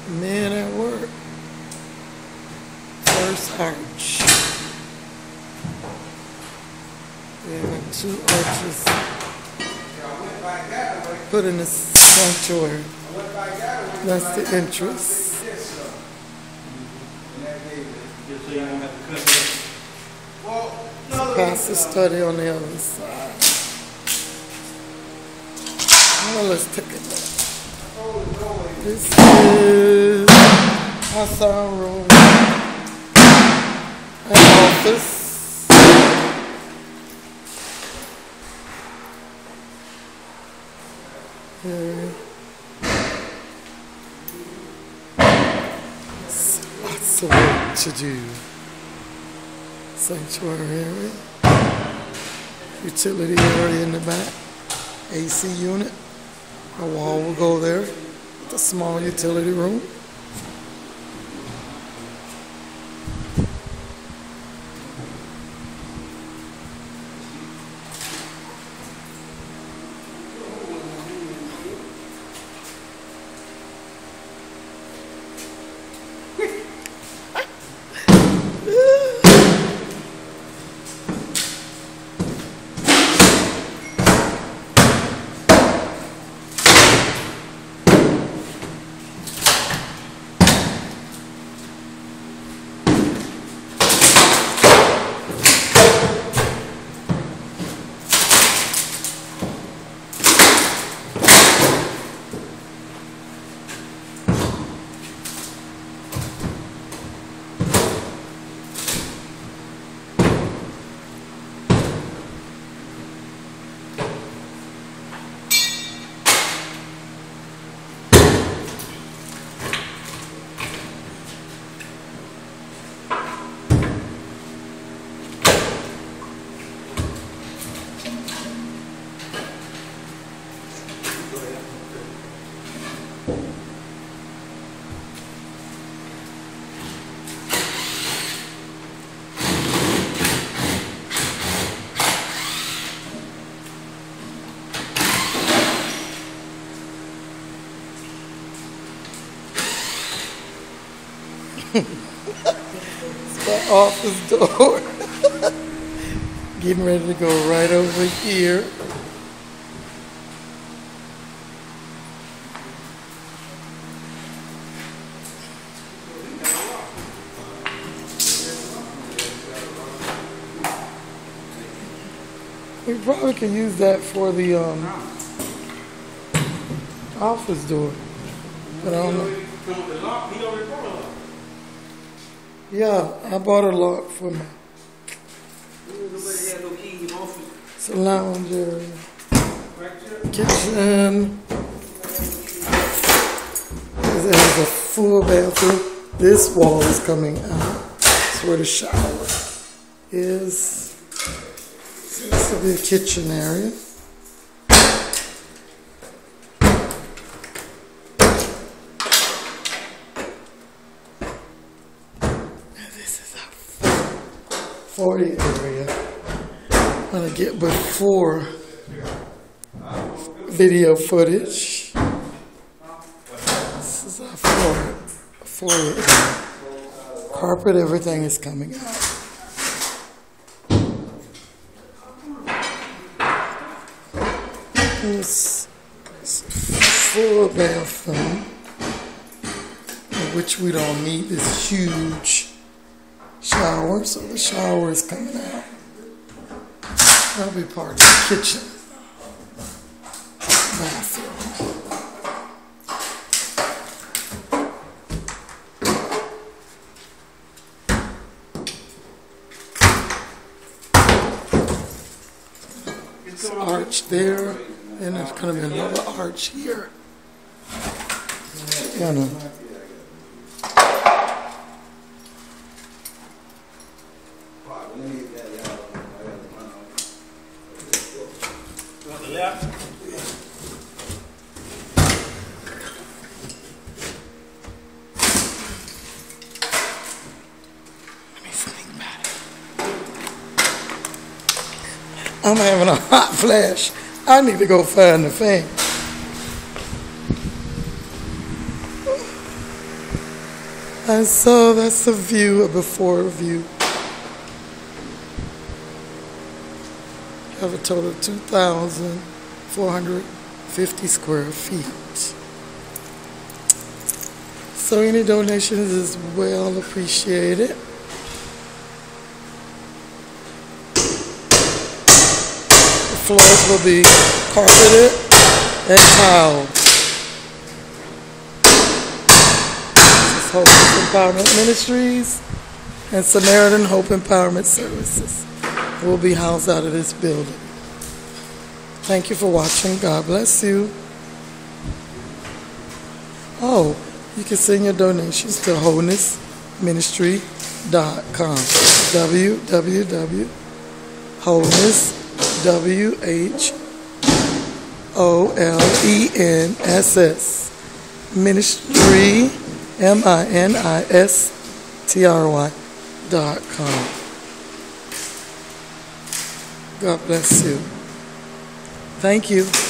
Men at work. First arch. We have 2 arches put in the sanctuary. That's the entrance. Pastor study on the other side. Well, let's take a look. This is our sound room and office. Lots of work to do. Sanctuary area. Utility area in the back. AC unit. A wall will go there. The small utility room. It's my office door. Getting ready to go right over here. We probably could use that for the office door, but I don't know. Yeah, I bought a lock for my. It's a lounge area. Kitchen. It has a full bathroom. This wall is coming out. That's where the shower is. So this will be a kitchen area. Forty area. I'm gonna get before video footage. This is our foyer area. Carpet, everything is coming out. This full bathroom, which we don't need this huge shower, so the shower is coming out. That'll be part of the kitchen. Bathroom. This arch there, and there's going to be another arch here. I'm having a hot flash. I need to go find the fan. And so that's a view, a before view. Have a total of 2,450 square feet. So any donations is well appreciated. The floors will be carpeted and tiled. This is Hope Empowerment Ministries and Samaritan Hope Empowerment Services will be housed out of this building. Thank you for watching. God bless you. Oh, you can send your donations to wholenessministry.com. www.wholeness ministry ministry.com. God bless you. Thank you.